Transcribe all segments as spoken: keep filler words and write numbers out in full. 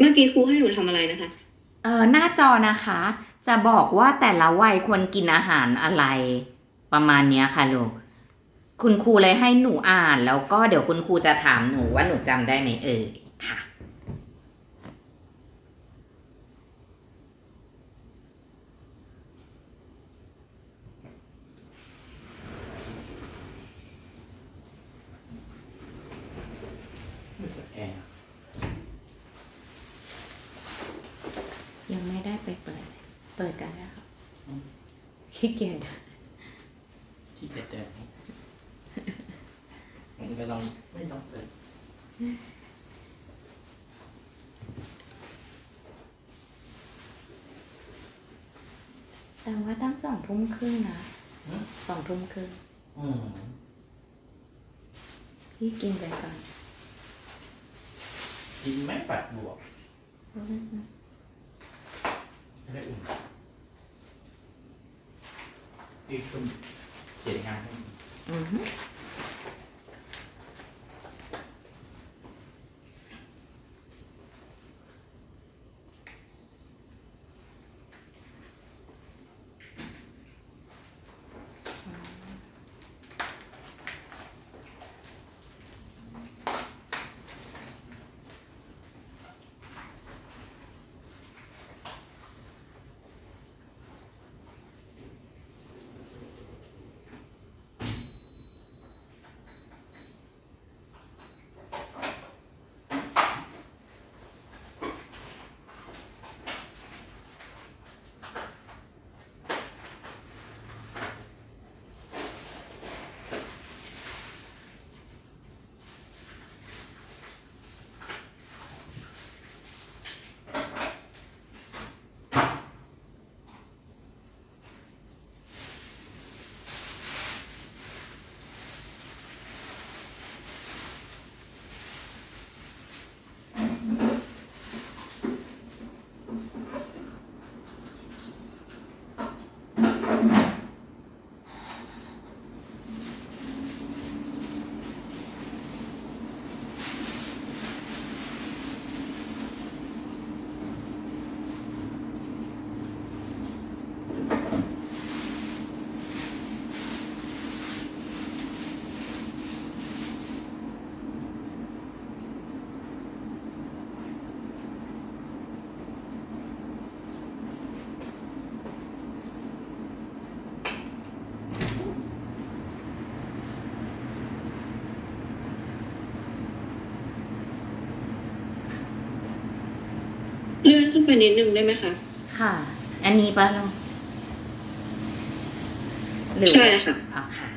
มื่อกี้ครูให้หนูทำอะไรนะคะเออหน้าจอนะคะ จะบอกว่าแต่ละวัยควรกินอาหารอะไร ประมาณเนี้ยค่ะลูกคุณครูเลยให้หนูอ่านแล้วก็เดี๋ยวคุณครูจะถามหนูว่าหนูจำได้ไหมเอ่ยค่ะแอร์ยังไม่ได้ไปเปิด เปิดกันแล้วค่ะขี้เกียจที่เป็ดแดงผมไปลองไม่ต้องเปิดแต่ว่าตั้งสองทุ่มครึ่งนะสองทุ่มครึ่งอืมพี่กินไปก่อนกินแม่ปัดบวกไม่ได้อุ่นอีกคนเขียนงานให้อือฮึเลื่อนขึ้นไปนิดนึงได้ไหมคะค่ะ อันนี้ปะลูกหรือใช่ค่ะอ๋อค่ะ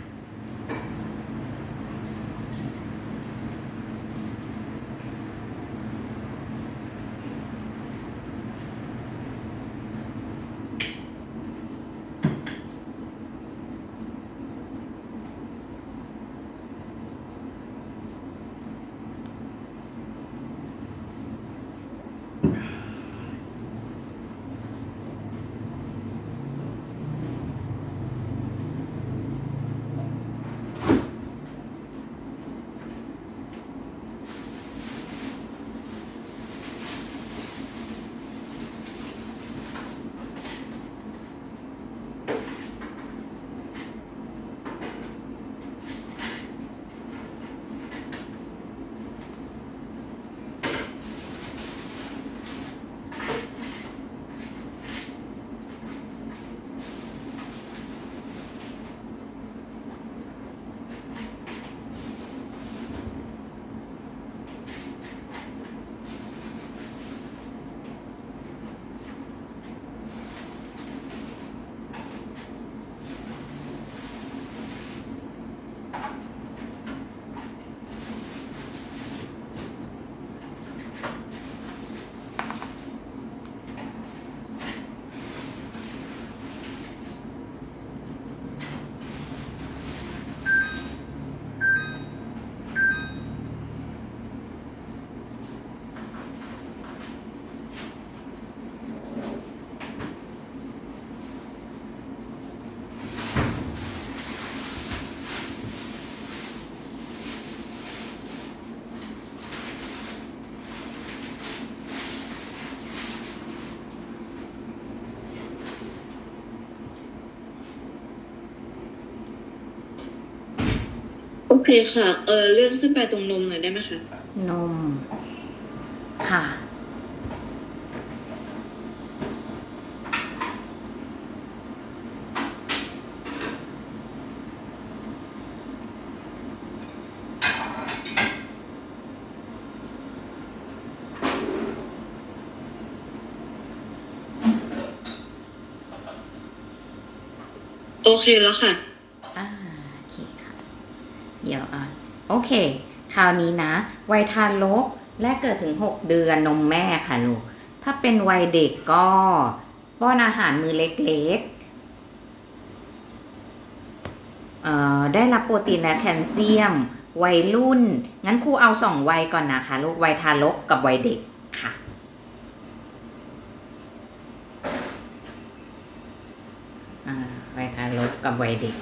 โอเคค่ะ เออเลื่อนขึ้นไปตรงนมหน่อยได้ไหมคะนม ค่ะโอเคแล้วค่ะอ่าโอเคค่ะ เดี๋ยวอ่ะโอเค คราวนี้นะ วัยทารกและเกิดถึงหกเดือนนมแม่ค่ะลูก ถ้าเป็นวัยเด็กก็ป้อนอาหารมือเล็กๆเอ่อได้รับโปรตีนและแคลเซียม วัยรุ่น งั้นครูเอาสองวัยก่อนนะคะลูก วัยทารกกับวัยเด็กค่ะ อ่า วัยทารกกับวัยเด็ก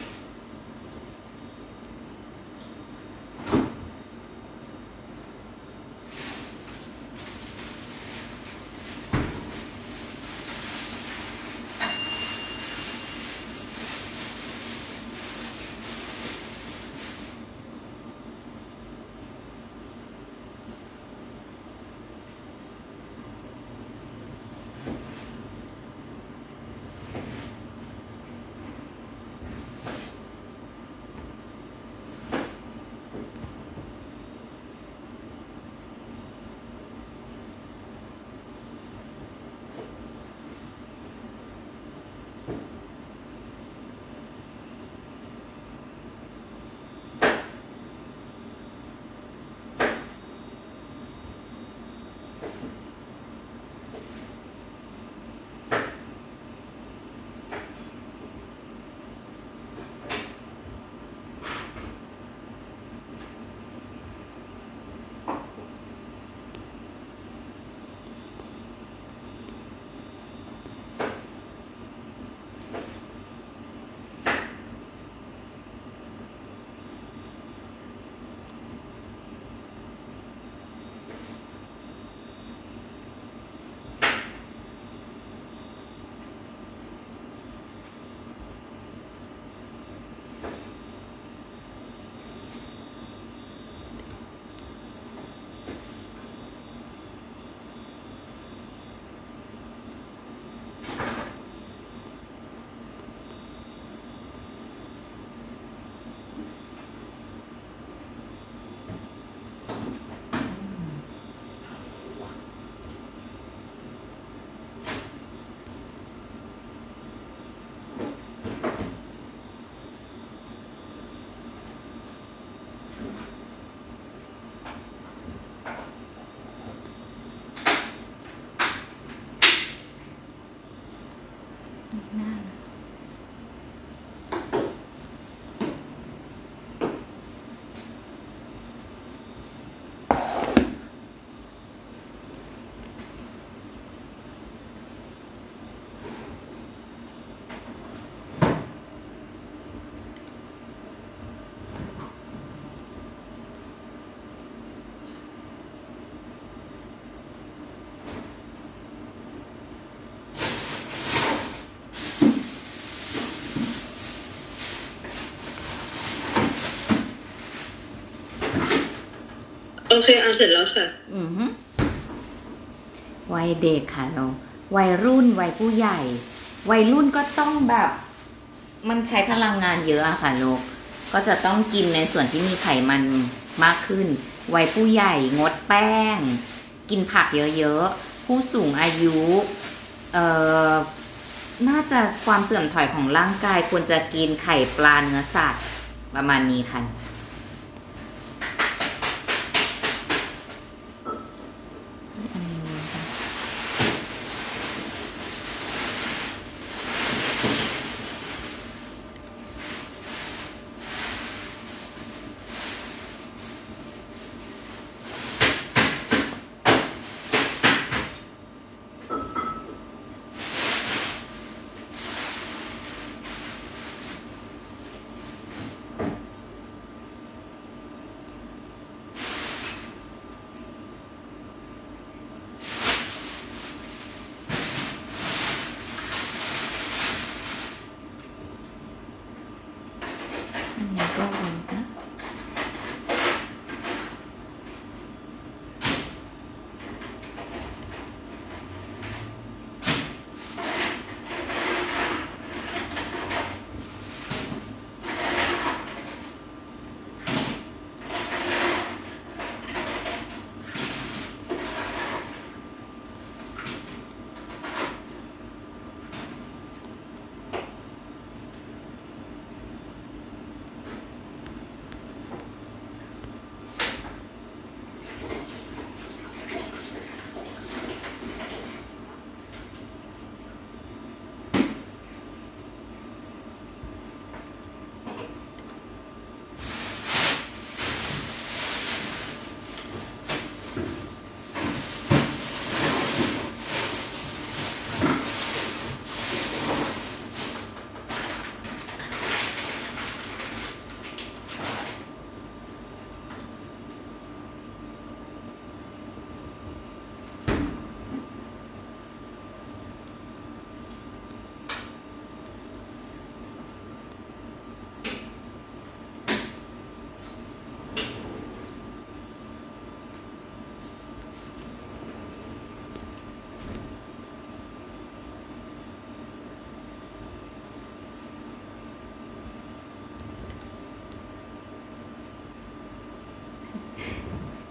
โอเคเอาเสร็จแล้วค่ะอือฮึวัยเด็กค่ะเราวัยรุ่นวัยผู้ใหญ่ วัยรุ่นก็ต้องแบบ มันใช้พลังงานเยอะอะค่ะลูกก็จะต้องกินในส่วนที่มีไขมันมากขึ้น วัยผู้ใหญ่งดแป้ง กินผักเยอะๆ ผู้สูงอายุเอ่อน่าจะความเสื่อมถอยของร่างกายควรจะกินไข่ปลาเนื้อสัตว์ประมาณนี้ค่ะ อ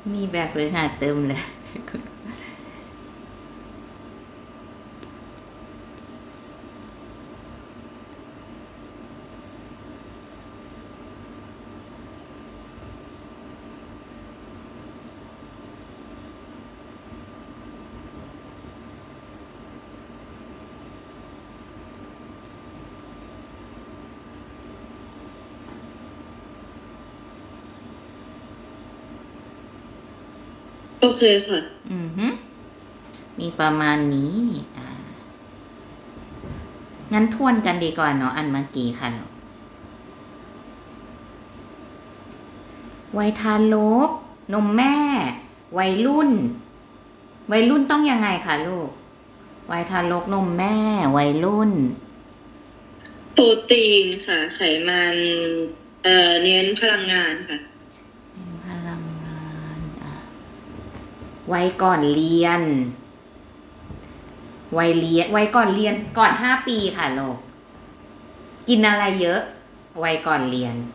มีแบบฝึกหัดเติมเลยโอเคค่ะอือฮึมีประมาณนี้ อ่า งั้นทวนกันดีกว่าเนาะอันเมื่อกี้ค่ะลูกวัยทารก นมแม่ วัยรุ่น วัยรุ่นต้องยังไงคะลูก วัยทารกนมแม่ วัยรุ่นโปรตีนค่ะ ไขมัน เอ่อ เน้นพลังงานค่ะเป็นพลังงานอ่ะวัยก่อนเรียน วัยเรียน วัยก่อนเรียน ก่อนห้าปีค่ะลูก กินอะไรเยอะ วัยก่อนเรียน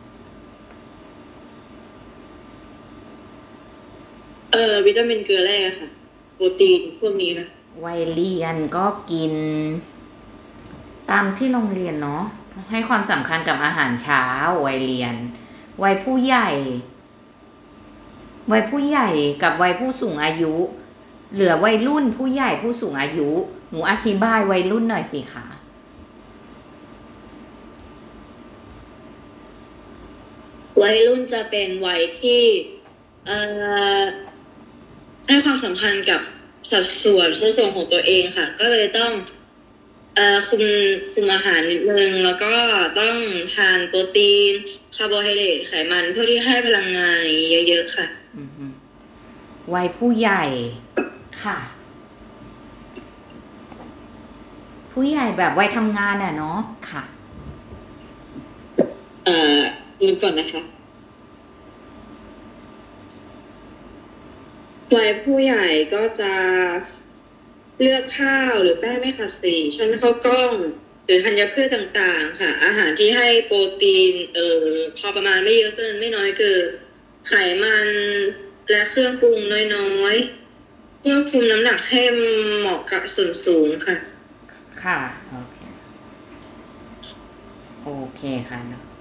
เอ่อ วิตามินเกลือแร่ค่ะ โปรตีนพวกนี้นะวัยเรียนก็กิน ตามที่โรงเรียนเนาะ ให้ความสำคัญกับอาหารเช้า วัยเรียน วัยผู้ใหญ่ วัยผู้ใหญ่กับวัยผู้สูงอายุ เหลือวัยรุ่นผู้ใหญ่ผู้สูงอายุ หนูอธิบายวัยรุ่นหน่อยสิคะวัยรุ่นจะเป็นวัยที่ เอ่อ ให้ความสำคัญกับสัดส่วนส่วนสูงของตัวเองค่ะ ก็เลยต้อง เอ่อ คุม คุมอาหารนิดนึง แล้วก็ต้องทานโปรตีน คาร์โบไฮเดรต ไขมันเพื่อที่ให้พลังงานอย่างนี้เยอะๆค่ะอือฮึวัยผู้ใหญ่ค่ะ ผู้ใหญ่แบบวัยทำงานอ่ะเนาะค่ะเอ่อดูก่อนนะคะ วัยผู้ใหญ่ก็จะเลือกข้าวหรือแป้งไม่ขัดสีชั้นข้าวกล้อง หรือธัญพืชต่างๆ ค่ะ อาหารที่ให้โปรตีน เอ่อ พอประมาณไม่เยอะเกินไม่น้อยเกิน ไขมันและเครื่องปรุงน้อยๆควบคุมน้ำหนักให้เหมาะกับส่วนสูงค่ะค่ะ โอเค โอเคค่ะ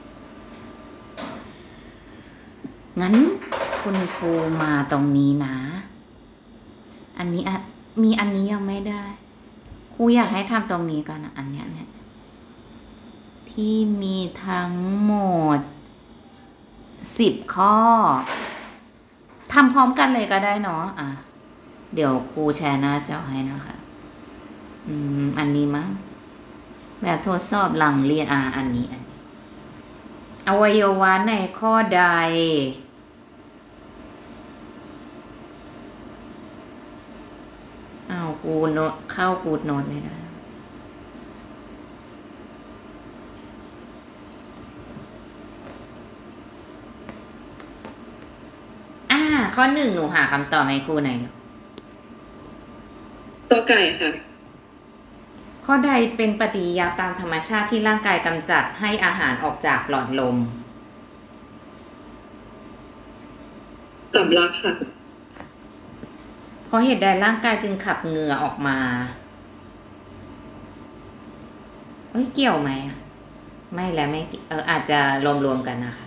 งั้นคุณครูมาตรงนี้นะ อันนี้อะมีอันนี้ยังไม่ได้ ครูอยากให้ทำตรงนี้ก่อนนะอันเนี้ยเนี่ย ที่มีทั้งหมดสิบข้อ ทำพร้อมกันเลยก็ได้เนาะ อ่ะ เดี๋ยวครูแชร์หน้าจอให้นะคะ อืม อันนี้มั้ง แบบทดสอบหลังเรียน อ่า อันนี้ อันนี้ อวัยวะในข้อใด อ้าว กูโนตเข้ากูดโนตไม่ได้ อ่า ข้อหนึ่งหนูหาคำตอบให้ครูหน่อยตัวไก่ค่ะข้อใดเป็นปฏิกิริยาตามธรรมชาติที่ร่างกายกำจัดให้อาหารออกจากหลอดลมสำลักค่ะเพราะเหตุใดร่างกายจึงขับเหงื่อออกมา เอ้ย เกี่ยวไหมอะไม่แล้วไม่เกี่ยวเออ อาจจะรวมๆกันนะคะ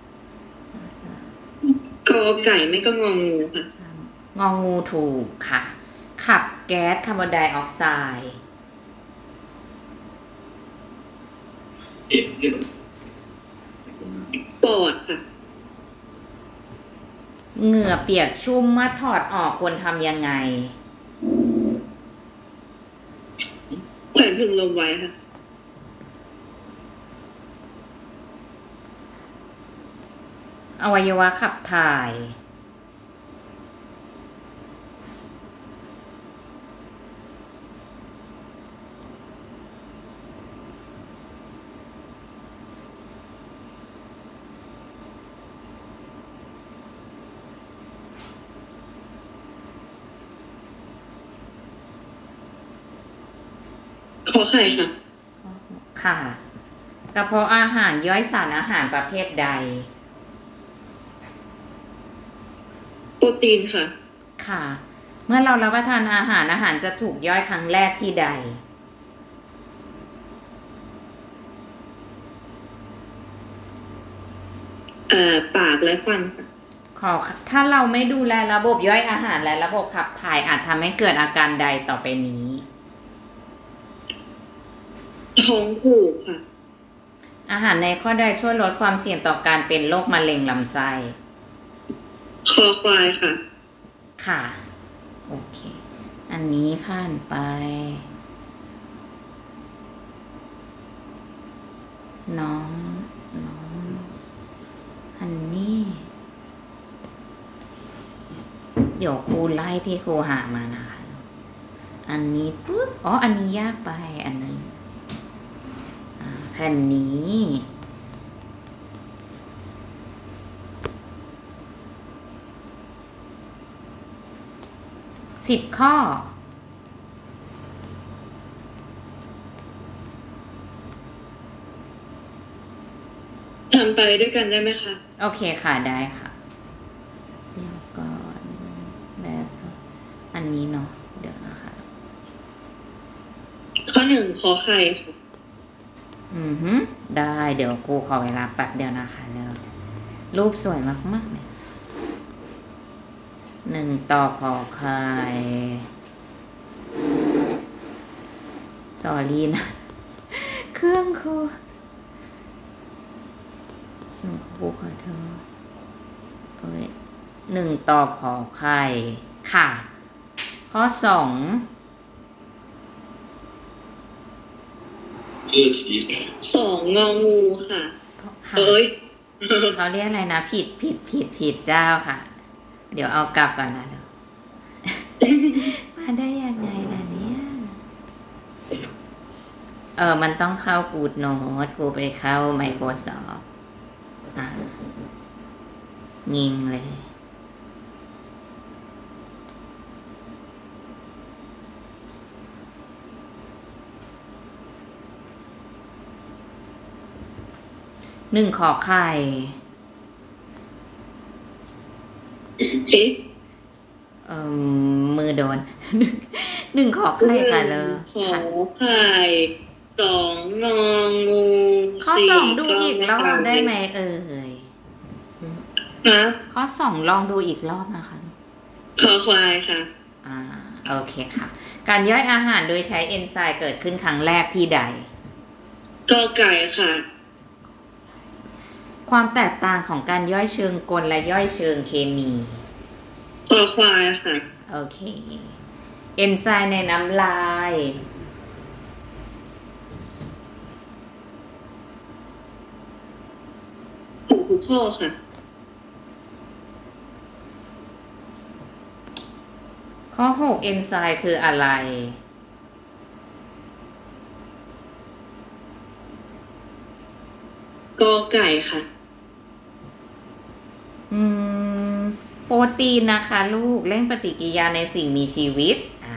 กอไก่ไม่ก็งองูค่ะงองูถูกค่ะ ขับแก๊สคาร์บอนไดออกไซด์ปอดค่ะเหงื่อเปียกชุ่มเมื่อถอดออกควรทำยังไงแขวนพึงลมไว้ค่ะอวัยวะขับถ่ายขอไข่ค่ะค่ะ กระเพาะอาหารย่อยสารอาหารประเภทใดอโปรตีนค่ะค่ะ เมื่อเรารับประทานอาหารอาหารจะถูกย่อยครั้งแรกที่ใดเอ่อปากและฟันค่ะขอถ้าเราไม่ดูแลระบบย่อยอาหารและระบบขับถ่ายอาจทำให้เกิดอาการใดต่อไปนี้ท้องผูกค่ะอาหารในข้อใดช่วยลดความเสี่ยงต่อการเป็นโรคมะเร็งลำไส้คอควายค่ะค่ะ โอเค อันนี้ผ่านไป น้อง น้อง อันนี้ เดี๋ยวครูไล่ที่ครูหามานะคะ อันนี้ปุ๊บ อ๋อ อันนี้ยากไป อันนี้อ่าแผ่นนี้สิบข้อทำไปด้วยกันได้ไหมคะโอเคค่ะได้ค่ะ เดี๋ยวก่อนแบบอันนี้เนาะเดี๋ยวนะคะข้อหนึ่งขอไข่ค่ะอือฮึได้เดี๋ยวครูขอเวลาแป๊บเดียวนะคะแล้วรูปสวยมากๆเลยหนึ่งต่อขอไข่สอรีนะ เครื่องครูหนูครูขอโทษเอ้ยหนึ่งต่อขอไข่ค่ะ ข้อสองสองงองูค่ะค่ะเอ้ยเขาเรียกอะไรนะผิดผิดผิดผิดเจ้าค่ะ เดี๋ยวเอากลับก่อนนะเดี๋ยว มาได้ยังไงล่ะเนี่ยเออมันต้องเข้ากูดโน้ตกูไปเข้า Microsoft อ่างิงเลยหนึ่งขอไข่เอ๊ะเอ่อมือโดน หนึ่งขอไข่ค่ะเลยขอไข่สองงองูข้อสองดูอีกรอบได้ไหมเอ่ยฮะข้อสองลองดูอีกรอบนะคะขอควายค่ะอ่าโอเคค่ะ การย่อยอาหารโดยใช้เอนไซม์เกิดขึ้นครั้งแรกที่ใดกอไก่ค่ะความแตกต่างของการย่อยเชิงกลและย่อยเชิงเคมีขอควายค่ะโอเค เอนไซม์ในน้ำลายผูกหูพ่อค่ะข้อหกเอนไซม์คืออะไรกอไก่ค่ะอืม โปรตีนนะคะลูกเร่งปฏิกิริยาในสิ่งมีชีวิต อ่า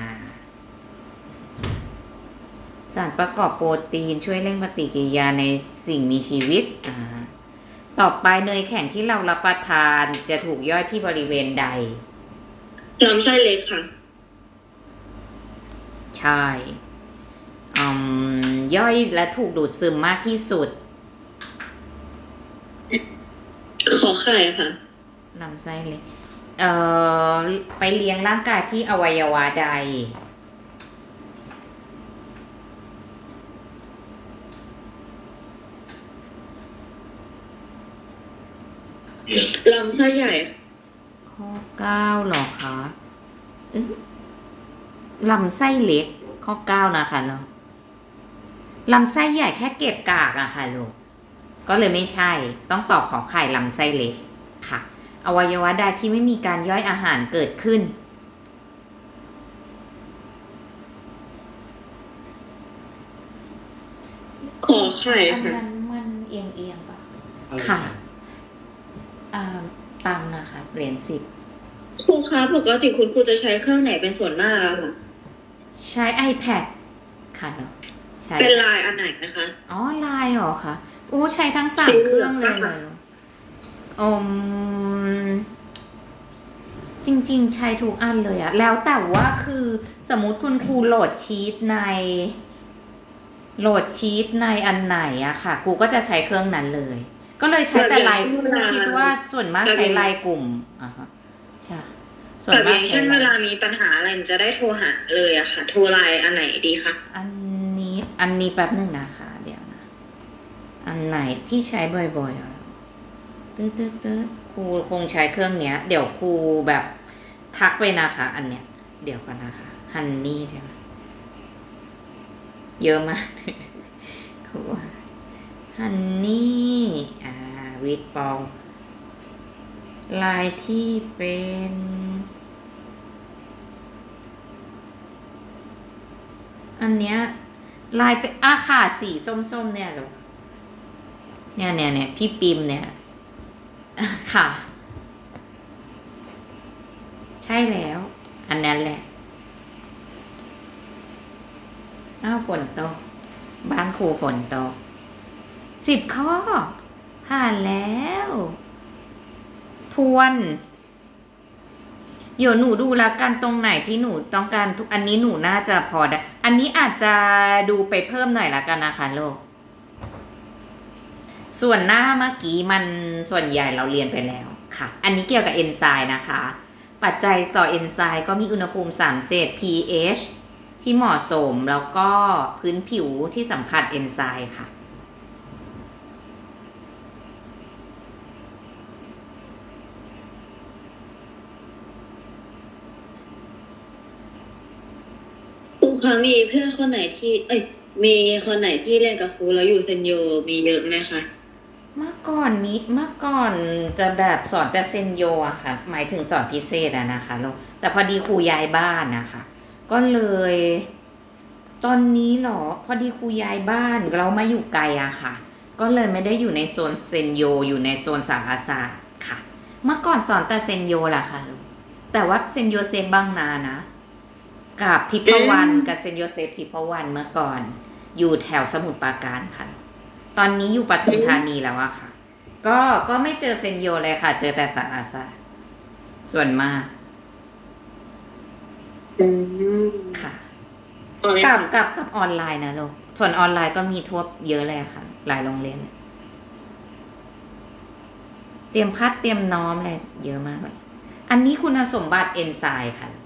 สารประกอบโปรตีนช่วยเร่งปฏิกิริยาในสิ่งมีชีวิต อ่า ต่อไปเนยแข็งที่เรารับประทานจะถูกย่อยที่บริเวณใดลำไส้เล็กค่ะใช่อืมย่อยและถูกดูดซึมมากที่สุดขอไข่ค่ะลำไส้เล็ก เอ่อ ไปเลี้ยงร่างกายที่อวัยวะใดลำไส้ใหญ่ข้อเก้าหรอคะเอ๊ะลำไส้เล็ก ข้อเก้านะคะเนาะลำไส้ใหญ่แค่เก็บกากอะค่ะลูก ก็เลยไม่ใช่ ต้องตอบขอไข่ลำไส้เล็กค่ะ อวัยวะใดที่ไม่มีการย่อยอาหารเกิดขึ้นขอไข่อันค่ะนั้นมันเอียงเอียงๆปะเอาเลยค่ะ อ่า ตังค์นะคะเหรียญสิบครูคะปกติคุณครูจะใช้เครื่องไหนเป็นส่วนหน้าค่ะใช้ iPad ค่ะเนาะใช้เป็นลายอันไหนนะคะอ๋อไลน์เหรอคะโอ้ใช้ทั้งสาสีมเหเคลืรื่ออง งเลยปะเลคะยอมจริงๆใช้ทุกอันเลยอะแล้วแต่ว่าคือสมมติคุณครูโหลดชีตในโหลดชีตในอันไหนอะค่ะครูก็จะใช้เครื่องนั้นเลย ก็เลยใช้แต่ไลน์ครูคิดว่าส่วนมากใช้ไลน์กลุ่มอ่ะฮะใช่ส่วนแต่อมากย่างใช้เช่นไลเวน์ลามีปัญหาอะไรจะได้โทรหาเลยอะค่ะ โทรไลน์อันไหนดีคะอันนี้อันนี้แป๊บหนึ่งนะคะเดี๋ยวนะอันไหนที่ใช้บ่อยๆอ่ะตึ๊ดตึ๊ดตึ๊ดครูคงใช้เครื่องเนี้ย เดี๋ยวครูแบบทักไปนะคะ อันเนี้ยเดี๋ยวก่อนนะคะฮันนี่ใช่ไหมเยอะมากครูฮันนี่อ่าวิดปองลายที่เป็นอันเนี้ยลายเป็นอาขาดสีส้มๆเนี่ยหรอเนี่ยเนี่ยเนี่ยพี่ปิมเนี่ยค่ะ ใช่แล้ว อันนั้นแหละอ้าวฝนตกบ้านครูฝนตกสิบข้อผ่านแล้ว ทวนเดี๋ยวหนูดูแล้วกันตรงไหนที่หนูต้องการทุกอันนี้หนูน่าจะพอได้อันนี้อาจจะดูไปเพิ่มหน่อยละกันนะคะโลกส่วนหน้าเมื่อกี้มันส่วนใหญ่เราเรียนไปแล้วค่ะอันนี้เกี่ยวกับเอนไซม์นะคะปัจจัยต่อเอนไซม์ก็มีอุณหภูมิสามสิบเจ็ด pH ที่เหมาะสมแล้วก็พื้นผิวที่สัมผัสเอนไซม์ค่ะครูคะมีเพื่อนคนไหนที่เอ้ยมีคนไหนที่เรียนกับครูแล้วอยู่เซนโยมีเยอะไหมคะเมื่อก่อนนี้เมื่อก่อนจะแบบสอนแต่เซนโยอะค่ะหมายถึงสอนพิเศษอะนะคะลูกแต่พอดีครูย้ายบ้านนะคะก็เลยตอนนี้หรอพอดีครูย้ายบ้านเรามาอยู่ไกลอะค่ะก็เลยไม่ได้อยู่ในโซนเซนโยอยู่ในโซนสารศาสตร์ค่ะเมื่อก่อนสอนแต่เซนโยแหละค่ะลูกแต่ว่าเซนโยเซฟบางนานะกับทิพวรรณกับเซนโยเซฟทิพวรรณเมื่อก่อนอยู่แถวสมุทรปราการค่ะตอนนี้อยู่ปทุมธานีแล้วอะค่ะก็ก็ไม่เจอเซนโยเลยค่ะเจอแต่สารศาสตร์ส่วนมากค่ะกับกับกับออนไลน์นะลูกส่วนออนไลน์ก็มีทั่วเยอะเลยค่ะหลายโรงเรียนเตรียมพัดเตรียมน้อมอะไรเยอะมากเลยอันนี้คุณสมบัติเอนไซม์ค่ะ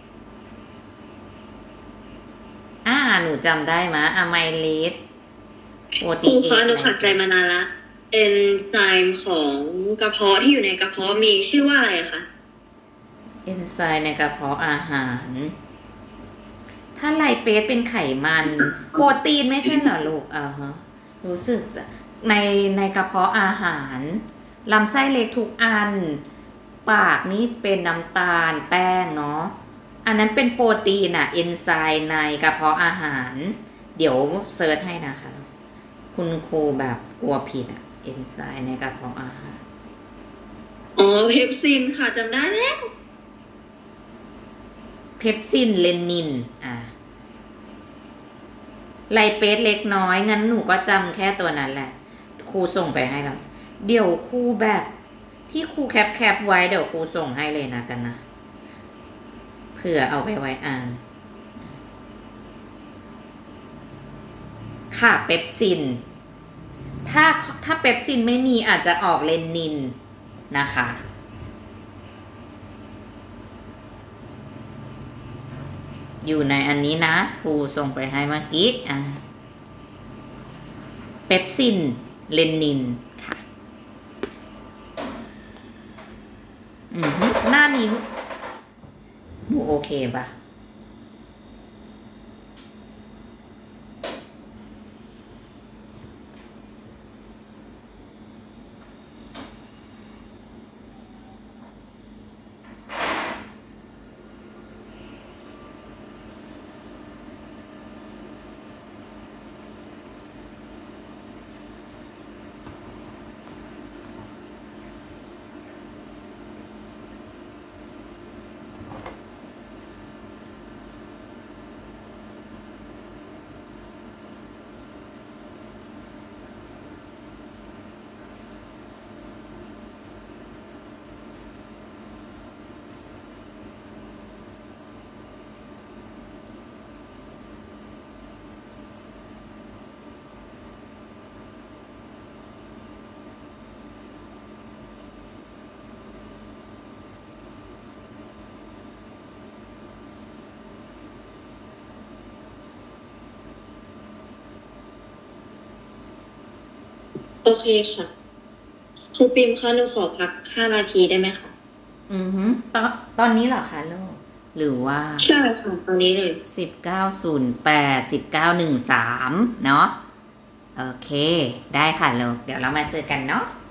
อ่าหนูจำได้ไหมอะไมเลสโปรตีนครูคะหนูขัดใจมานานละเอนไซม์ของกระเพาะที่อยู่ในกระเพาะมีชื่อว่าอะไรคะเอนไซม์ในกระเพาะอาหารถ้าไลเปสเป็นไขมันโปรตีนไม่ใช่เหรอลูกอ่าฮะรู้สึกในในกระเพาะอาหารลำไส้เล็กทุกอันปากนี่เป็นน้ำตาลแป้งเนาะอันนั้นเป็นโปรตีนอะเอนไซม์ในกระเพาะอาหารเดี๋ยวเซิร์ชให้นะคะคุณครูแบบกลัวผิดอะเอนไซม์ในกระเพาะอาหารอ๋อเพปซินค่ะจำได้แล้วเพปซินเลนินอ่าไลเปสเล็กน้อยงั้นหนูก็จำแค่ตัวนั้นแหละครูส่งไปให้แล้วเดี๋ยวครูแบบที่ครูแคปแคปไว้เดี๋ยวครูส่งให้เลยนะกันนะเผื่อเอาไปไว้อ่านค่ะเปปซินถ้าถ้าเปปซินไม่มีอาจจะออกเลนินนะคะอยู่ในอันนี้นะครูส่งไปให้เมื่อกี้อ่าเปปซินเลนินค่ะอือหน้านี้หนูโอเคปะโอเคค่ะครูปิมคะหนูขอพักห้านาทีได้ไหมคะอือฮึตอนตอนนี้เหรอคะลูกหรือว่าใช่ค่ะตอนนี้เลยสิบเก้าศูนย์แปดสิบเก้าหนึ่งสามเนาะโอเค ได้ค่ะลูกเดี๋ยวเรามาเจอกันเนาะ